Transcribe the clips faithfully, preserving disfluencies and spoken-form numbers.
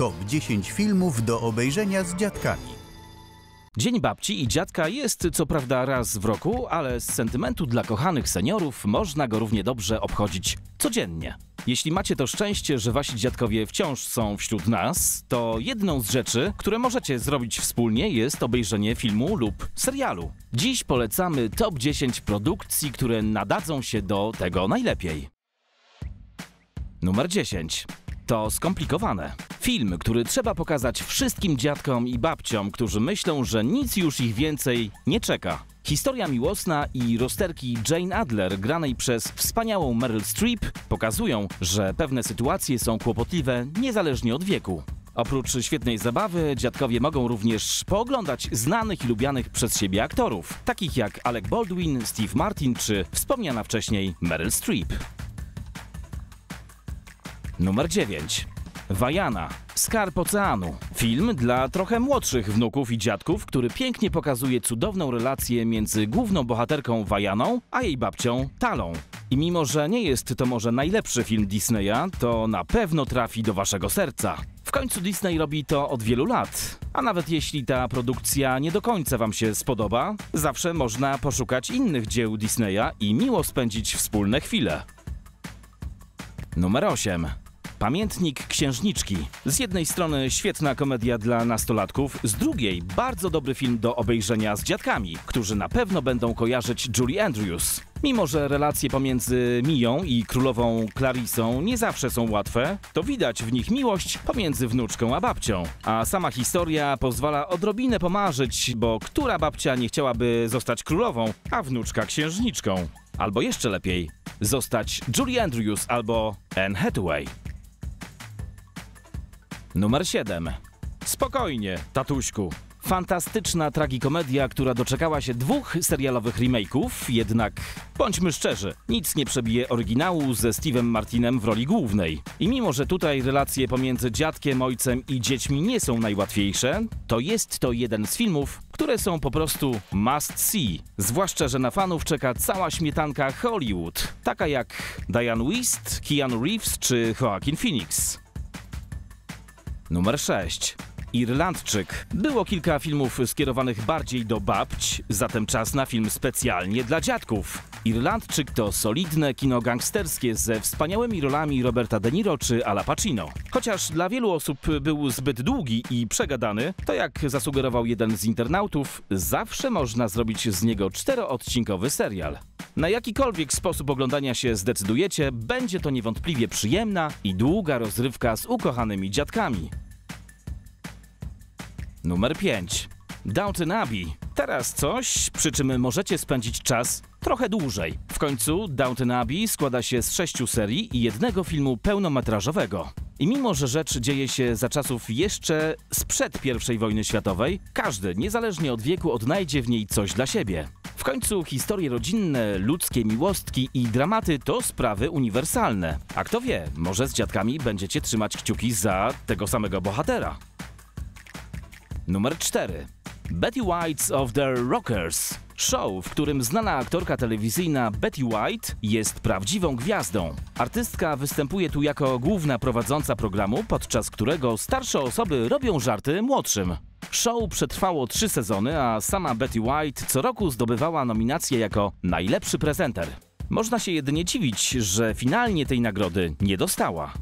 Top dziesięć filmów do obejrzenia z dziadkami. Dzień Babci i Dziadka jest co prawda raz w roku, ale z sentymentu dla kochanych seniorów można go równie dobrze obchodzić codziennie. Jeśli macie to szczęście, że wasi dziadkowie wciąż są wśród nas, to jedną z rzeczy, które możecie zrobić wspólnie, jest obejrzenie filmu lub serialu. Dziś polecamy top dziesięć produkcji, które nadadzą się do tego najlepiej. Numer dziesięć. To skomplikowane. Film, który trzeba pokazać wszystkim dziadkom i babciom, którzy myślą, że nic już ich więcej nie czeka. Historia miłosna i rozterki Jane Adler, granej przez wspaniałą Meryl Streep, pokazują, że pewne sytuacje są kłopotliwe niezależnie od wieku. Oprócz świetnej zabawy, dziadkowie mogą również pooglądać znanych i lubianych przez siebie aktorów, takich jak Alec Baldwin, Steve Martin czy wspomniana wcześniej Meryl Streep. Numer dziewięć. Vaiana. Skarb oceanu. Film dla trochę młodszych wnuków i dziadków, który pięknie pokazuje cudowną relację między główną bohaterką Vaianą, a jej babcią Talą. I mimo, że nie jest to może najlepszy film Disneya, to na pewno trafi do waszego serca. W końcu Disney robi to od wielu lat. A nawet jeśli ta produkcja nie do końca wam się spodoba, zawsze można poszukać innych dzieł Disneya i miło spędzić wspólne chwile. Numer osiem. Pamiętnik księżniczki. Z jednej strony świetna komedia dla nastolatków, z drugiej bardzo dobry film do obejrzenia z dziadkami, którzy na pewno będą kojarzyć Julie Andrews. Mimo że relacje pomiędzy Miją i królową Clarissą nie zawsze są łatwe, to widać w nich miłość pomiędzy wnuczką a babcią. A sama historia pozwala odrobinę pomarzyć, bo która babcia nie chciałaby zostać królową, a wnuczka księżniczką? Albo jeszcze lepiej, zostać Julie Andrews albo Anne Hathaway. Numer siedem. Spokojnie, tatuśku. Fantastyczna tragikomedia, która doczekała się dwóch serialowych remake'ów, jednak bądźmy szczerzy, nic nie przebije oryginału ze Steve'em Martinem w roli głównej. I mimo, że tutaj relacje pomiędzy dziadkiem, ojcem i dziećmi nie są najłatwiejsze, to jest to jeden z filmów, które są po prostu must see. Zwłaszcza, że na fanów czeka cała śmietanka Hollywood, taka jak Diane West, Keanu Reeves czy Joaquin Phoenix. Numer sześć. Irlandczyk. Było kilka filmów skierowanych bardziej do babć, zatem czas na film specjalnie dla dziadków. Irlandczyk to solidne kino gangsterskie ze wspaniałymi rolami Roberta De Niro czy Ala Pacino. Chociaż dla wielu osób był zbyt długi i przegadany, to jak zasugerował jeden z internautów, zawsze można zrobić z niego czteroodcinkowy serial. Na jakikolwiek sposób oglądania się zdecydujecie, będzie to niewątpliwie przyjemna i długa rozrywka z ukochanymi dziadkami. Numer pięć. Downton Abbey. Teraz coś, przy czym możecie spędzić czas trochę dłużej. W końcu Downton Abbey składa się z sześciu serii i jednego filmu pełnometrażowego. I mimo, że rzecz dzieje się za czasów jeszcze sprzed pierwszej wojny światowej, każdy, niezależnie od wieku, odnajdzie w niej coś dla siebie. W końcu historie rodzinne, ludzkie miłostki i dramaty to sprawy uniwersalne. A kto wie, może z dziadkami będziecie trzymać kciuki za tego samego bohatera. Numer cztery. Betty White's of the Rockers. Show, w którym znana aktorka telewizyjna Betty White jest prawdziwą gwiazdą. Artystka występuje tu jako główna prowadząca programu, podczas którego starsze osoby robią żarty młodszym. Show przetrwało trzy sezony, a sama Betty White co roku zdobywała nominację jako najlepszy prezenter. Można się jedynie dziwić, że finalnie tej nagrody nie dostała.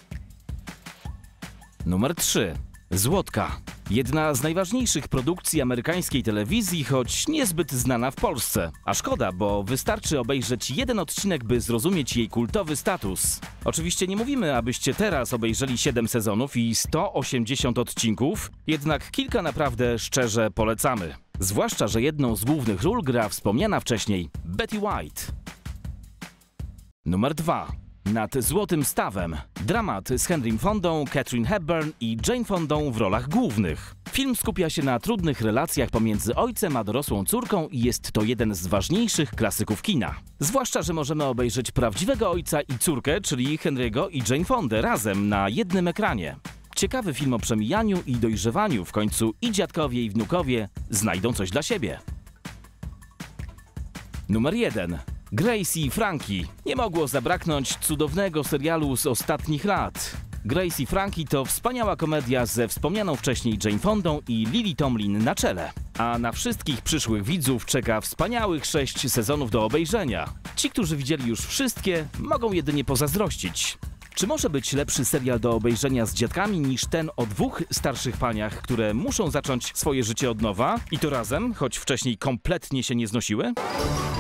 Numer trzy. Złotka. Jedna z najważniejszych produkcji amerykańskiej telewizji, choć niezbyt znana w Polsce. A szkoda, bo wystarczy obejrzeć jeden odcinek, by zrozumieć jej kultowy status. Oczywiście nie mówimy, abyście teraz obejrzeli siedem sezonów i sto osiemdziesiąt odcinków, jednak kilka naprawdę szczerze polecamy. Zwłaszcza, że jedną z głównych ról gra wspomniana wcześniej Betty White. Numer dwa. Nad złotym stawem. Dramat z Henrym Fondą, Katharine Hepburn i Jane Fondą w rolach głównych. Film skupia się na trudnych relacjach pomiędzy ojcem a dorosłą córką i jest to jeden z ważniejszych klasyków kina. Zwłaszcza, że możemy obejrzeć prawdziwego ojca i córkę, czyli Henry'ego i Jane Fondę razem na jednym ekranie. Ciekawy film o przemijaniu i dojrzewaniu, w końcu i dziadkowie i wnukowie znajdą coś dla siebie. Numer jeden. Grace i Frankie. Nie mogło zabraknąć cudownego serialu z ostatnich lat. Grace i Frankie to wspaniała komedia ze wspomnianą wcześniej Jane Fondą i Lily Tomlin na czele. A na wszystkich przyszłych widzów czeka wspaniałych sześć sezonów do obejrzenia. Ci, którzy widzieli już wszystkie, mogą jedynie pozazdrościć. Czy może być lepszy serial do obejrzenia z dziadkami niż ten o dwóch starszych paniach, które muszą zacząć swoje życie od nowa i to razem, choć wcześniej kompletnie się nie znosiły?